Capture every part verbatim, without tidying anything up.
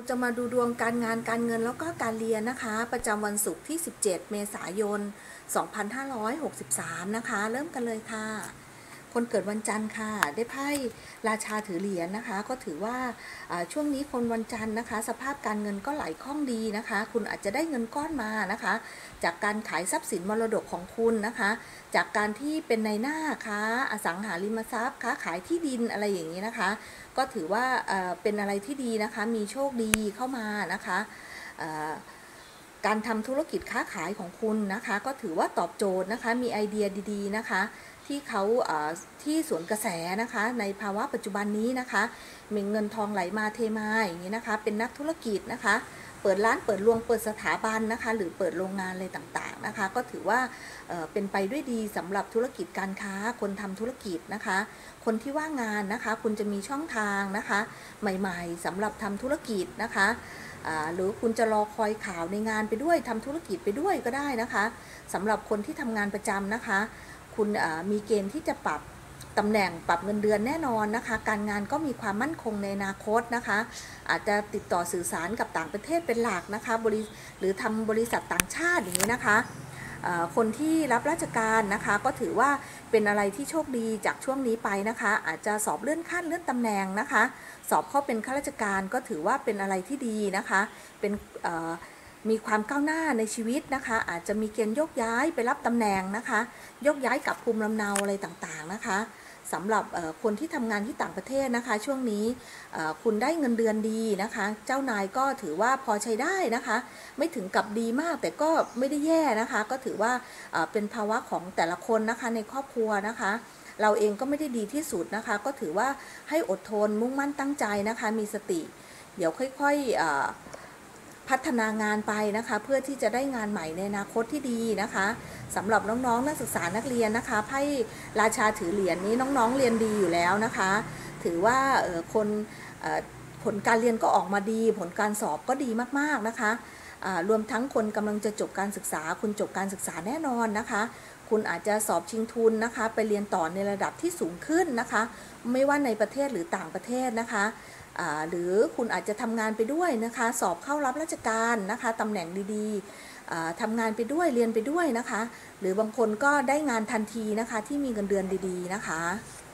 จะมาดูดวงการงานการเงินแล้วก็การเรียนนะคะประจำวันศุกร์ที่สิบเจ็ดเมษายนสองพันห้าร้อยหกสิบสามนะคะเริ่มกันเลยค่ะคนเกิดวันจันทร์ค่ะได้ไพ่ราชาถือเหรียญนะคะก็ถือว่าช่วงนี้คนวันจันทร์นะคะสภาพการเงินก็ไหลคล่องดีนะคะคุณอาจจะได้เงินก้อนมานะคะจากการขายทรัพย์สินมรดกของคุณนะคะจากการที่เป็นในหน้าค้าอสังหาริมทรัพย์ค้าขายที่ดินอะไรอย่างนี้นะคะก็ถือว่าเป็นอะไรที่ดีนะคะมีโชคดีเข้ามานะคะการทำธุรกิจค้าขายของคุณนะคะก็ถือว่าตอบโจทย์นะคะมีไอเดียดีๆนะคะที่เขาที่สวนกระแสนะคะในภาวะปัจจุบันนี้นะคะมีเงินทองไหลมาเทมาอย่างนี้นะคะเป็นนักธุรกิจนะคะเปิดร้านเปิดโรงเปิดสถาบันนะคะหรือเปิดโรงงานอะไรต่างๆนะคะก็ถือว่าเป็นไปด้วยดีสำหรับธุรกิจการค้าคนทำธุรกิจนะคะคนที่ว่างงานนะคะคุณจะมีช่องทางนะคะใหม่ๆสำหรับทำธุรกิจนะคะหรือคุณจะรอคอยข่าวในงานไปด้วยทำธุรกิจไปด้วยก็ได้นะคะสำหรับคนที่ทำงานประจำนะคะคุณมีเกณฑ์ที่จะปรับตำแหน่งปรับเงินเดือนแน่นอนนะคะการงานก็มีความมั่นคงในอนาคตนะคะอาจจะติดต่อสื่อสารกับต่างประเทศเป็นหลักนะคะบริหรือทำบริษัทต่างชาติอย่างนี้นะคะคนที่รับราชการนะคะก็ถือว่าเป็นอะไรที่โชคดีจากช่วงนี้ไปนะคะอาจจะสอบเลื่อนขั้นเลื่อนตำแหน่งนะคะสอบเข้าเป็นข้าราชการก็ถือว่าเป็นอะไรที่ดีนะคะเป็นมีความก้าวหน้าในชีวิตนะคะอาจจะมีเกณฑ์ยกย้ายไปรับตำแหน่งนะคะยกย้ายกับภูมิลำเนาอะไรต่างๆนะคะสำหรับคนที่ทำงานที่ต่างประเทศนะคะช่วงนี้คุณได้เงินเดือนดีนะคะเจ้านายก็ถือว่าพอใช้ได้นะคะไม่ถึงกับดีมากแต่ก็ไม่ได้แย่นะคะก็ถือว่าเป็นภาวะของแต่ละคนนะคะในครอบครัวนะคะเราเองก็ไม่ได้ดีที่สุดนะคะก็ถือว่าให้อดทนมุ่งมั่นตั้งใจนะคะมีสติเดี๋ยวค่อยๆพัฒนางานไปนะคะเพื่อที่จะได้งานใหม่ในอนาคตที่ดีนะคะสำหรับน้องๆนักศึกษานักเรียนนะคะไพ่ราชาถือเหรียญ นี้น้องๆเรียนดีอยู่แล้วนะคะถือว่าคนผลการเรียนก็ออกมาดีผลการสอบก็ดีมากๆนะคะรวมทั้งคนกำลังจะจบการศึกษาคุณจบการศึกษาแน่นอนนะคะคุณอาจจะสอบชิงทุนนะคะไปเรียนต่อในระดับที่สูงขึ้นนะคะไม่ว่าในประเทศหรือต่างประเทศนะคะหรือคุณอาจจะทำงานไปด้วยนะคะสอบเข้ารับราชการนะคะตำแหน่งดีๆทำงานไปด้วยเรียนไปด้วยนะคะหรือบางคนก็ได้งานทันทีนะคะที่มีเงินเดือนดีๆนะคะ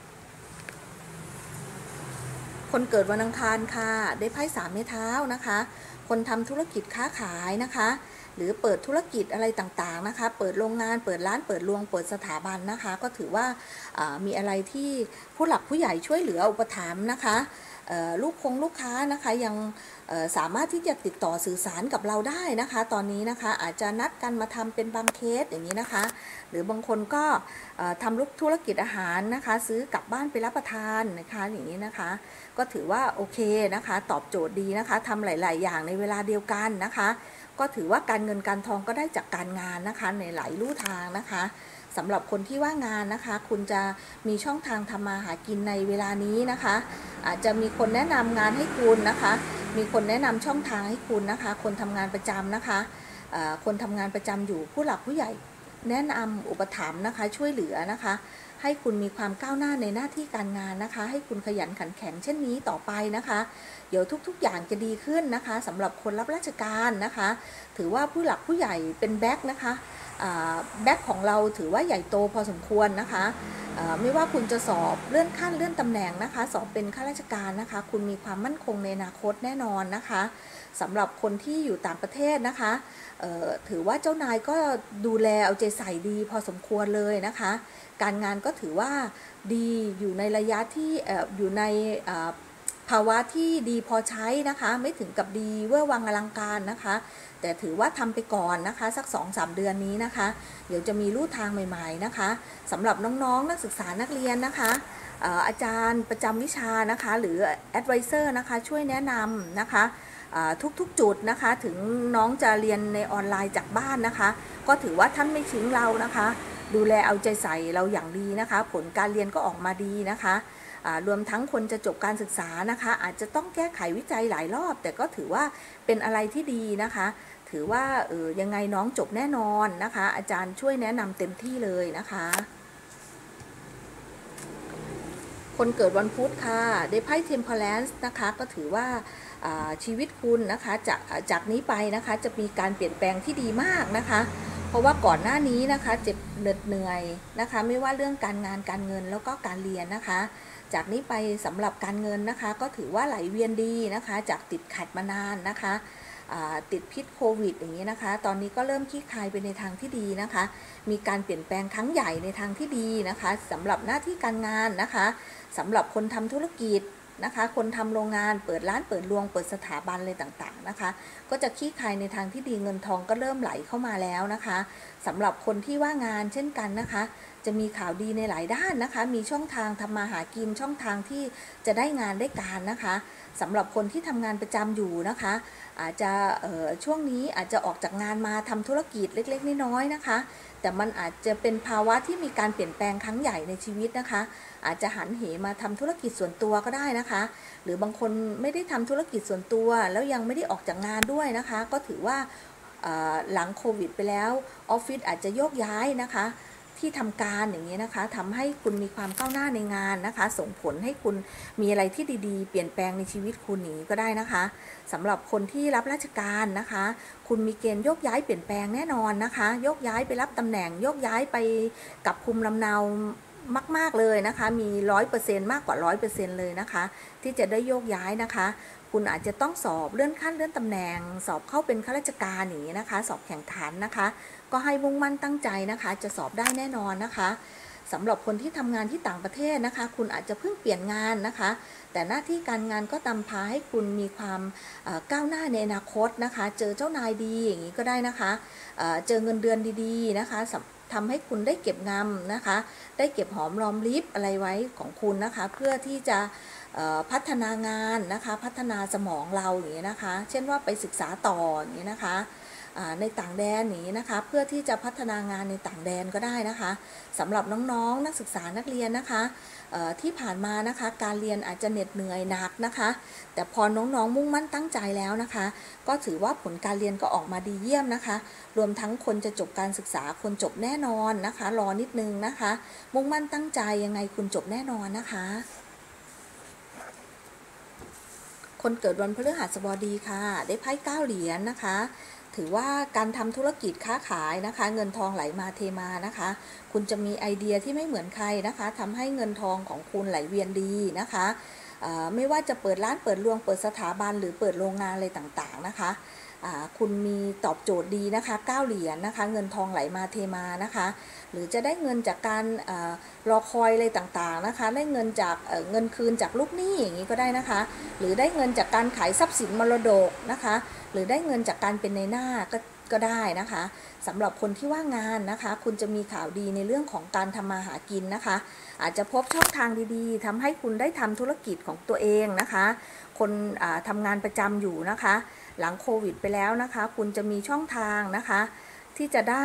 คนเกิดวันอังคารค่ะได้ไพ่สามไม้เท้านะคะคนทำธุรกิจค้าขายนะคะหรือเปิดธุรกิจอะไรต่างๆนะคะเปิดโรงงานเปิดร้านเปิดโรงเปิดสถาบันนะคะก็ถือว่ามีอะไรที่ผู้หลักผู้ใหญ่ช่วยเหลืออุปถัมภ์นะคะลูกคงลูกค้านะคะยังสามารถที่จะติดต่อสื่อสารกับเราได้นะคะตอนนี้นะคะอาจจะนัดกันมาทำเป็นบางเคสอย่างนี้นะคะหรือบางคนก็ทำธุรกิจอาหารนะคะซื้อกลับบ้านไปรับประทานนะคะอย่างนี้นะคะก็ถือว่าโอเคนะคะตอบโจทย์ดีนะคะทำหลายๆอย่างในเวลาเดียวกันนะคะก็ถือว่าการเงินการทองก็ได้จากการงานนะคะในหลายลู่ทางนะคะสำหรับคนที่ว่างงานนะคะคุณจะมีช่องทางทำมาหากินในเวลานี้นะคะอาจจะมีคนแนะนำงานให้คุณนะคะมีคนแนะนำช่องทางให้คุณนะคะคนทำงานประจำนะคะคนทำงานประจำอยู่ผู้หลักผู้ใหญ่แนะนำอุปถัมภ์นะคะช่วยเหลือนะคะให้คุณมีความก้าวหน้าในหน้าที่การงานนะคะให้คุณขยันขันแข็งเช่นนี้ต่อไปนะคะเดี๋ยวทุกๆอย่างจะดีขึ้นนะคะสำหรับคนรับราชการนะคะถือว่าผู้หลักผู้ใหญ่เป็นแบ็คนะคะแบ็คของเราถือว่าใหญ่โตพอสมควรนะคะไม่ว่าคุณจะสอบเลื่อนขั้นเลื่อนตำแหน่งนะคะสอบเป็นข้าราชการนะคะคุณมีความมั่นคงในอนาคตแน่นอนนะคะสำหรับคนที่อยู่ต่างประเทศนะคะถือว่าเจ้านายก็ดูแลเอาใจใส่ดีพอสมควรเลยนะคะการงานก็ถือว่าดีอยู่ในระยะที่อยู่ในภาวะที่ดีพอใช้นะคะไม่ถึงกับดีเวอร์วังอลังการนะคะแต่ถือว่าทำไปก่อนนะคะสัก สองถึงสาม เดือนนี้นะคะเดี๋ยวจะมีลู่ทางใหม่ๆนะคะสำหรับน้องๆนักศึกษานักเรียนนะคะอาจารย์ประจำวิชานะคะหรือ Advisor นะคะช่วยแนะนำนะคะทุกๆจุดนะคะถึงน้องจะเรียนในออนไลน์จากบ้านนะคะก็ถือว่าท่านไม่ทิ้งเรานะคะดูแลเอาใจใส่เราอย่างดีนะคะผลการเรียนก็ออกมาดีนะคะรวมทั้งคนจะจบการศึกษานะคะอาจจะต้องแก้ไขวิจัยหลายรอบแต่ก็ถือว่าเป็นอะไรที่ดีนะคะถือว่าเออยังไงน้องจบแน่นอนนะคะอาจารย์ช่วยแนะนำเต็มที่เลยนะคะคนเกิดวันพุธค่ะได้ไพ่ Temperance นะคะก็ถือว่าชีวิตคุณนะคะจากจากนี้ไปนะคะจะมีการเปลี่ยนแปลงที่ดีมากนะคะเพราะว่าก่อนหน้านี้นะคะเจ็บเหนื่อยนะคะไม่ว่าเรื่องการงานการเงินแล้วก็การเรียนนะคะจากนี้ไปสำหรับการเงินนะคะก็ถือว่าไหลเวียนดีนะคะจากติดขัดมานานนะคะติดพิษโควิดอย่างนี้นะคะตอนนี้ก็เริ่มคลี่คลายไปในทางที่ดีนะคะมีการเปลี่ยนแปลงครั้งใหญ่ในทางที่ดีนะคะสำหรับหน้าที่การงานนะคะสำหรับคนทำธุรกิจนะคะคนทำโรงงานเปิดร้านเปิดโรงเปิดสถาบันอะไรต่างๆนะคะก็จะคลี่คลายในทางที่ดีเงินทองก็เริ่มไหลเข้ามาแล้วนะคะสำหรับคนที่ว่างงานเช่นกันนะคะจะมีข่าวดีในหลายด้านนะคะมีช่องทางทำมาหากินช่องทางที่จะได้งานได้การนะคะสำหรับคนที่ทำงานประจำอยู่นะคะอาจจะช่วงนี้อาจจะออกจากงานมาทำธุรกิจเล็กๆน้อยๆนะคะแต่มันอาจจะเป็นภาวะที่มีการเปลี่ยนแปลงครั้งใหญ่ในชีวิตนะคะอาจจะหันเหมาทำธุรกิจส่วนตัวก็ได้นะคะหรือบางคนไม่ได้ทำธุรกิจส่วนตัวแล้วยังไม่ได้ออกจากงานด้วยนะคะก็ถือว่าหลังโควิดไปแล้วออฟฟิศอาจจะโยกย้ายนะคะที่ทำการอย่างนี้นะคะทำให้คุณมีความก้าวหน้าในงานนะคะส่งผลให้คุณมีอะไรที่ดีๆเปลี่ยนแปลงในชีวิตคุณนี้ก็ได้นะคะสำหรับคนที่รับราชการนะคะคุณมีเกณฑ์โยกย้ายเปลี่ยนแปลงแน่นอนนะคะโยกย้ายไปรับตำแหน่งโยกย้ายไปกับภูมิลำเนามากๆเลยนะคะมีร้อยเปอร์เซ็นต์มากกว่าร้อยเปอร์เซ็นต์เลยนะคะที่จะได้โยกย้ายนะคะคุณอาจจะต้องสอบเลื่อนขั้นเลื่อนตำแหน่งสอบเข้าเป็นข้าราชการอย่างนี้นะคะสอบแข่งขันนะคะก็ให้มุ่งมั่นตั้งใจนะคะจะสอบได้แน่นอนนะคะสำหรับคนที่ทำงานที่ต่างประเทศนะคะคุณอาจจะเพิ่งเปลี่ยนงานนะคะแต่หน้าที่การงานก็นำพาให้คุณมีความก้าวหน้าในอนาคตนะคะเจอเจ้านายดีอย่างนี้ก็ได้นะคะเจอเงินเดือนดีๆนะคะทำให้คุณได้เก็บงำนะคะได้เก็บหอมรอมริบอะไรไว้ของคุณนะคะเพื่อที่จะพัฒนางานนะคะพัฒนาสมองเราอย่างนี้นะคะเช่นว่าไปศึกษาต่ออย่างนี้นะคะในต่างแดนนี้นะคะเพื่อที่จะพัฒนางานในต่างแดนก็ได้นะคะสำหรับน้องๆนักศึกษานักเรียนนะคะที่ผ่านมานะคะการเรียนอาจจะเหน็ดเหนื่อยหนักนะคะแต่พอน้องๆมุ่งมั่นตั้งใจแล้วนะคะก็ถือว่าผลการเรียนก็ออกมาดีเยี่ยมนะคะรวมทั้งคนจะจบการศึกษาคนจบแน่นอนนะคะรอนิดนึงนะคะมุ่งมั่นตั้งใจยังไงคุณจบแน่นอนนะคะคนเกิดวันพฤหัสบดีค่ะได้ไพ่เก้าเหรียญนะคะถือว่าการทำธุรกิจค้าขายนะคะเงินทองไหลมาเทมานะคะคุณจะมีไอเดียที่ไม่เหมือนใครนะคะทำให้เงินทองของคุณไหลเวียนดีนะคะไม่ว่าจะเปิดร้านเปิดโรงเปิดสถาบันหรือเปิดโรงงานอะไรต่างๆนะคะคุณมีตอบโจทย์ดีนะคะเก้าเหรียญนะคะเงินทองไหลมาเทมานะคะหรือจะได้เงินจากการรอคอยอะไรต่างๆนะคะได้เงินจากเงินคืนจากลูกหนี้อย่างนี้ก็ได้นะคะหรือได้เงินจากการขายทรัพย์สินมรดกนะคะหรือได้เงินจากการเป็นในหน้าก็ก็ได้นะคะสำหรับคนที่ว่างงานนะคะคุณจะมีข่าวดีในเรื่องของการทำมาหากินนะคะอาจจะพบช่องทางดีๆทำให้คุณได้ทำธุรกิจของตัวเองนะคะคนทำงานประจำอยู่นะคะหลังโควิดไปแล้วนะคะคุณจะมีช่องทางนะคะที่จะได้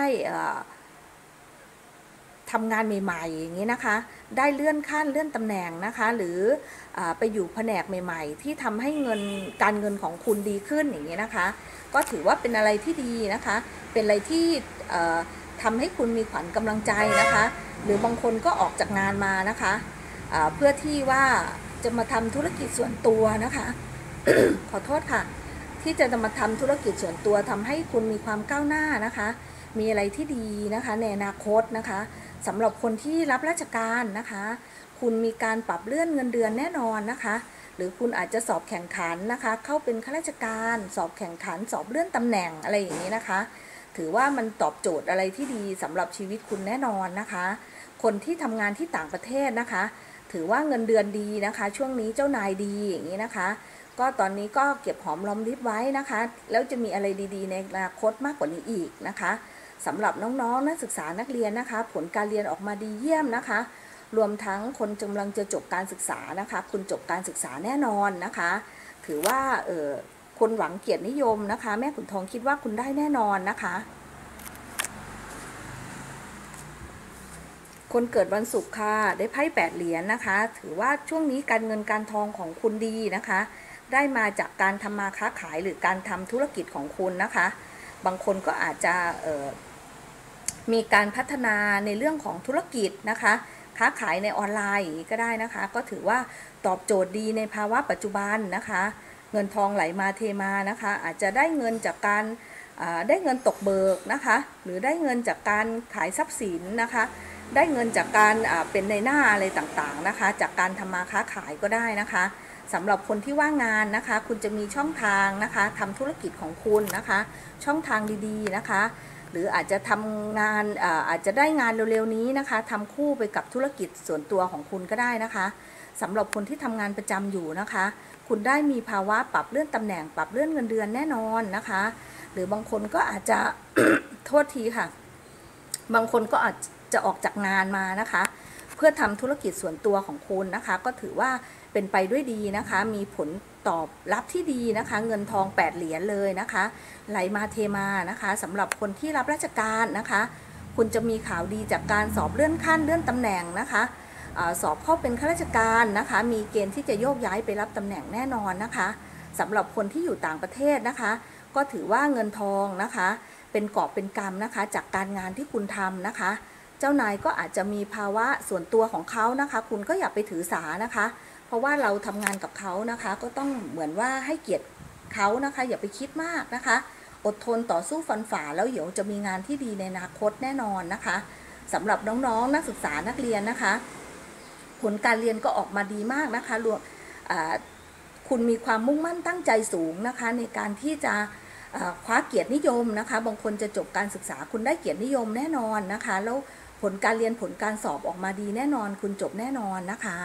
ทำงานใหม่ๆอย่างนี้นะคะได้เลื่อนขั้นเลื่อนตำแหน่งนะคะหรือไปอยู่แผนกใหม่ๆที่ทำให้เงินการเงินของคุณดีขึ้นอย่างนี้นะคะก็ถือว่าเป็นอะไรที่ดีนะคะเป็นอะไรที่ทำให้คุณมีขวัญกำลังใจนะคะหรือบางคนก็ออกจากงานมานะคะเพื่อที่ว่าจะมาทำธุรกิจส่วนตัวนะคะ ขอโทษค่ะที่จะมาทำธุรกิจส่วนตัวทำให้คุณมีความก้าวหน้านะคะมีอะไรที่ดีนะคะในอนาคตนะคะสำหรับคนที่รับราชการนะคะคุณมีการปรับเลื่อนเงินเดือนแน่นอนนะคะหรือคุณอาจจะสอบแข่งขันนะคะเข้าเป็นข้าราชการสอบแข่งขันสอบเลื่อนตำแหน่งอะไรอย่างนี้นะคะถือว่ามันตอบโจทย์อะไรที่ดีสำหรับชีวิตคุณแน่นอนนะคะคนที่ทำงานที่ต่างประเทศนะคะถือว่าเงินเดือนดีนะคะช่วงนี้เจ้านายดีอย่างนี้นะคะก็ตอนนี้ก็เก็บหอมรอมริบไว้นะคะแล้วจะมีอะไรดีๆในอนาคตมากกว่านี้อีกนะคะสำหรับน้องๆนักศึกษานักเรียนนะคะผลการเรียนออกมาดีเยี่ยมนะคะรวมทั้งคนกำลังจะจบการศึกษานะคะคุณจบการศึกษาแน่นอนนะคะถือว่าเออคนหวังเกียรตินิยมนะคะแม่ขุนทองคิดว่าคุณได้แน่นอนนะคะคนเกิดวันศุกร์ค่ะได้ไพ่แปดเหรียญนะคะถือว่าช่วงนี้การเงินการทองของคุณดีนะคะได้มาจากการทำมาค้าขายหรือการทำธุรกิจของคุณนะคะบางคนก็อาจจะเอ่อมีการพัฒนาในเรื่องของธุรกิจนะคะค้าขายในออนไลน์ก็ได้นะคะก็ถือว่าตอบโจทย์ดีในภาวะปัจจุบันนะคะเงินทองไหลมาเทมานะคะอาจจะได้เงินจากการได้เงินตกเบิกนะคะหรือได้เงินจากการขายทรัพย์สินนะคะได้เงินจากการเป็นในหน้าอะไรต่างๆนะคะจากการทำมาค้าขายก็ได้นะคะสำหรับคนที่ว่างงานนะคะคุณจะมีช่องทางนะคะทำธุรกิจของคุณนะคะช่องทางดีๆนะคะหรืออาจจะทำงานอาจจะได้งานเร็วๆนี้นะคะทำคู่ไปกับธุรกิจส่วนตัวของคุณก็ได้นะคะสำหรับคนที่ทำงานประจำอยู่นะคะคุณได้มีภาวะปรับเลื่อนตำแหน่งปรับเลื่อนเงินเดือนแน่นอนนะคะหรือบางคนก็อาจจะ โทษทีค่ะบางคนก็อาจจะออกจากงานมานะคะเพื่อทำธุรกิจส่วนตัวของคุณนะคะก็ถือว่าเป็นไปด้วยดีนะคะมีผลตอบรับที่ดีนะคะเงินทองแปดเหรียญเลยนะคะไหลมาเทมานะคะสำหรับคนที่รับราชการนะคะคุณจะมีข่าวดีจากการสอบเลื่อนขั้นเลื่อนตำแหน่งนะคะสอบเข้าเป็นข้าราชการนะคะมีเกณฑ์ที่จะโยกย้ายไปรับตำแหน่งแน่นอนนะคะสำหรับคนที่อยู่ต่างประเทศนะคะก็ถือว่าเงินทองนะคะเป็นกอบเป็นกำนะคะจากการงานที่คุณทำนะคะเจ้านายก็อาจจะมีภาวะส่วนตัวของเขานะคะคุณก็อย่าไปถือสานะคะเพราะว่าเราทำงานกับเขานะคะก็ต้องเหมือนว่าให้เกียรติเขานะคะอย่าไปคิดมากนะคะอดทนต่อสู้ฟันฝ่าแล้วเดี๋ยวจะมีงานที่ดีในอนาคตแน่นอนนะคะสำหรับน้องๆนักศึกษานักเรียนนะคะผลการเรียนก็ออกมาดีมากนะคะรวมคุณมีความมุ่งมั่นตั้งใจสูงนะคะในการที่จะคว้าเกียรตินิยมนะคะบางคนจะจบการศึกษาคุณได้เกียรตินิยมแน่นอนนะคะแล้วผลการเรียนผลการสอบออกมาดีแน่นอนคุณจบแน่นอนนะคะ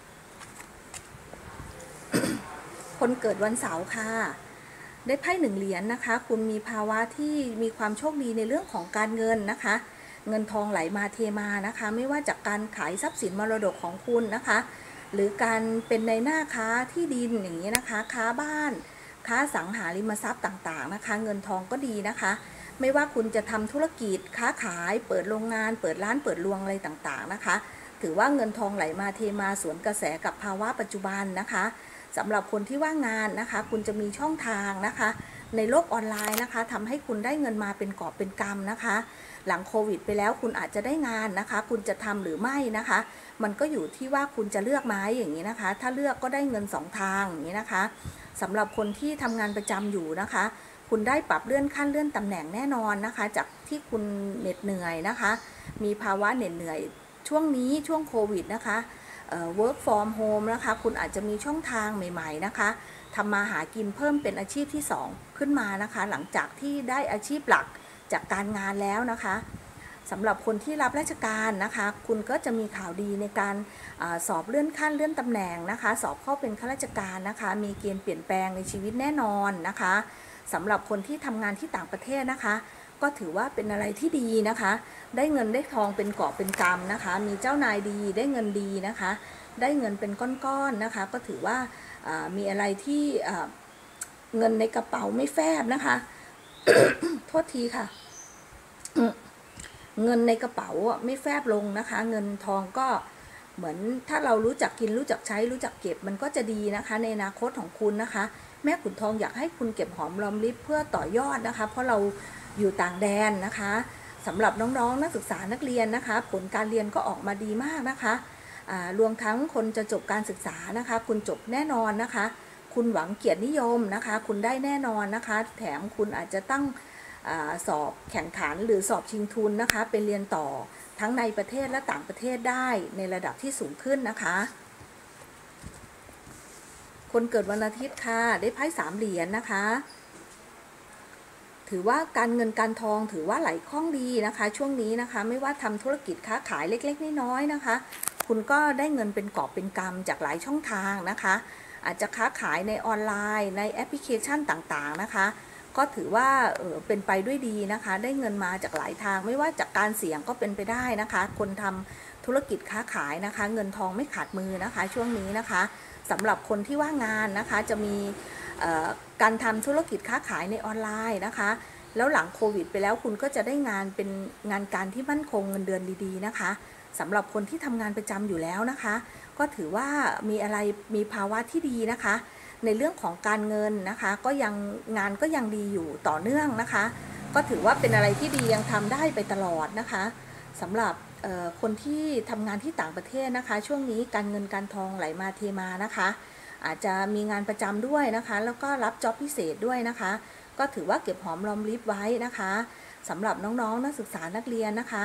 คนเกิดวันเสาร์ค่ะได้ไพ่หนึ่งเหรียญนะคะคุณมีภาวะที่มีความโชคดีในเรื่องของการเงินนะคะเงินทองไหลมาเทมานะคะไม่ว่าจากการขายทรัพย์สินมรดกของคุณนะคะหรือการเป็นในหน้าค้าที่ดินอย่างนี้นะคะค้าบ้านค้าสังหาริมทรัพย์ต่างๆนะคะเงินทองก็ดีนะคะไม่ว่าคุณจะทำธุรกิจค้าขายเปิดโรงงานเปิดร้านเปิดรวงอะไรต่างๆนะคะถือว่าเงินทองไหลมาเทมาสวนกระแสกับภาวะปัจจุบันนะคะสำหรับคนที่ว่างงานนะคะคุณจะมีช่องทางนะคะในโลกออนไลน์นะคะทำให้คุณได้เงินมาเป็นกอบเป็นกำนะคะหลังโควิดไปแล้วคุณอาจจะได้งานนะคะคุณจะทำหรือไม่นะคะมันก็อยู่ที่ว่าคุณจะเลือกไหมอย่างนี้นะคะถ้าเลือกก็ได้เงินสองทางอย่างนี้นะคะสำหรับคนที่ทำงานประจำอยู่นะคะคุณได้ปรับเลื่อนขั้นเลื่อนตำแหน่งแน่นอนนะคะจากที่คุณเหน็ดเหนื่อยนะคะมีภาวะเหน็ดเหนื่อยช่วงนี้ช่วงโควิดนะคะwork from home นะคะคุณอาจจะมีช่องทางใหม่ๆนะคะทำมาหากินเพิ่มเป็นอาชีพที่สองขึ้นมานะคะหลังจากที่ได้อาชีพหลักจากการงานแล้วนะคะสำหรับคนที่รับราชการนะคะคุณก็จะมีข่าวดีในการอาสอบเลื่อนขั้นเลื่อนตำแหน่งนะคะสอบเข้าเป็นข้าราชการนะคะมีเกณฑ์เปลี่ยนแปลงในชีวิตแน่นอนนะคะสำหรับคนที่ทำงานที่ต่างประเทศนะคะก็ถือว่าเป็นอะไรที่ดีนะคะได้เงินได้ทองเป็นกอบเป็นกำนะคะมีเจ้านายดีได้เงินดีนะคะได้เงินเป็นก้อนๆนะคะก็ถือว่ามีอะไรที่เงินในกระเป๋าไม่แฟบนะคะ โทษทีค่ะ เงินในกระเป๋าไม่แฟบลงนะคะเงินทองก็เหมือนถ้าเรารู้จักกินรู้จักใช้รู้จักเก็บมันก็จะดีนะคะในอนาคตของคุณนะคะแม่ขุนทองอยากให้คุณเก็บหอมรอมริบเพื่อต่อยอดนะคะเพราะเราอยู่ต่างแดนนะคะสำหรับน้องๆนักศึกษานักเรียนนะคะผลการเรียนก็ออกมาดีมากนะคะรวมทั้งคนจะจบการศึกษานะคะคุณจบแน่นอนนะคะคุณหวังเกียรตินิยมนะคะคุณได้แน่นอนนะคะแถมคุณอาจจะตั้งสอบแข่งขันหรือสอบชิงทุนนะคะเป็นเรียนต่อทั้งในประเทศและต่างประเทศได้ในระดับที่สูงขึ้นนะคะคนเกิดวันอาทิตย์ค่ะได้ไพ่สามเหรียญนะคะถือว่าการเงินการทองถือว่าไหลคล่องดีนะคะช่วงนี้นะคะไม่ว่าทำธุรกิจค้าขายเล็กๆน้อยๆนะคะคุณก็ได้เงินเป็นกอบเป็นกำจากหลายช่องทางนะคะอาจจะค้าขายในออนไลน์ในแอปพลิเคชันต่างๆนะคะก็ถือว่าเออเป็นไปด้วยดีนะคะได้เงินมาจากหลายทางไม่ว่าจากการเสี่ยงก็เป็นไปได้นะคะคนทำธุรกิจค้าขายนะคะเงินทองไม่ขาดมือนะคะช่วงนี้นะคะสำหรับคนที่ว่างงานนะคะจะมีการทำธุรกิจค้าขายในออนไลน์นะคะแล้วหลังโควิดไปแล้วคุณก็จะได้งานเป็นงานการที่มั่นคงเงินเดือนดีๆนะคะสำหรับคนที่ทำงานประจำอยู่แล้วนะคะก็ถือว่ามีอะไรมีภาวะที่ดีนะคะในเรื่องของการเงินนะคะก็ยังงานก็ยังดีอยู่ต่อเนื่องนะคะก็ถือว่าเป็นอะไรที่ดียังทำได้ไปตลอดนะคะสำหรับคนที่ทำงานที่ต่างประเทศนะคะช่วงนี้การเงินการทองไหลมาเทมานะคะอาจจะมีงานประจำด้วยนะคะแล้วก็รับจ็อบพิเศษด้วยนะคะก็ถือว่าเก็บหอมรอมริบไว้นะคะสำหรับน้องๆนักศึกษานักเรียนนะคะ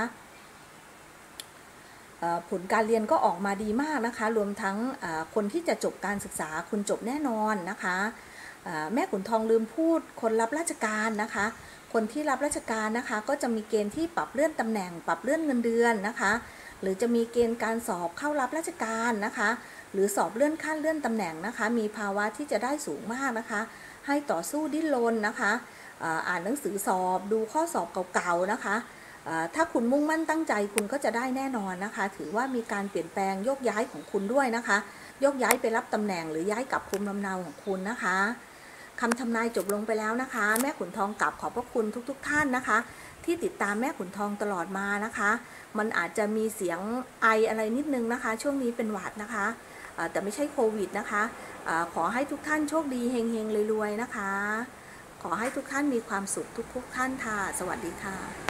ผลการเรียนก็ออกมาดีมากนะคะรวมทั้งคนที่จะจบการศึกษาคุณจบแน่นอนนะคะแม่ขุนทองลืมพูดคนรับราชการนะคะคนที่รับราชการนะคะก็จะมีเกณฑ์ที่ปรับเลื่อนตำแหน่งปรับเลื่อนเงินเดือนนะคะหรือจะมีเกณฑ์การสอบเข้ารับราชการนะคะหรือสอบเลื่อนขั้นเลื่อนตำแหน่งนะคะมีภาวะที่จะได้สูงมากนะคะให้ต่อสู้ดิ้นรนนะคะอ่านหนังสือสอบดูข้อสอบเก่าๆนะคะถ้าคุณมุ่งมั่นตั้งใจคุณก็จะได้แน่นอนนะคะถือว่ามีการเปลี่ยนแปลงโยกย้ายของคุณด้วยนะคะโยกย้ายไปรับตำแหน่งหรือย้ายกลับภูมิลำเนาของคุณนะคะคำทำนายจบลงไปแล้วนะคะแม่ขุนทองกลับขอบพระคุณทุกๆท่านนะคะที่ติดตามแม่ขุนทองตลอดมานะคะมันอาจจะมีเสียงไออะไรนิดนึงนะคะช่วงนี้เป็นหวัดนะคะแต่ไม่ใช่โควิดนะคะขอให้ทุกท่านโชคดีเฮงๆรวยๆนะคะขอให้ทุกท่านมีความสุขทุกๆท่านค่ะสวัสดีค่ะ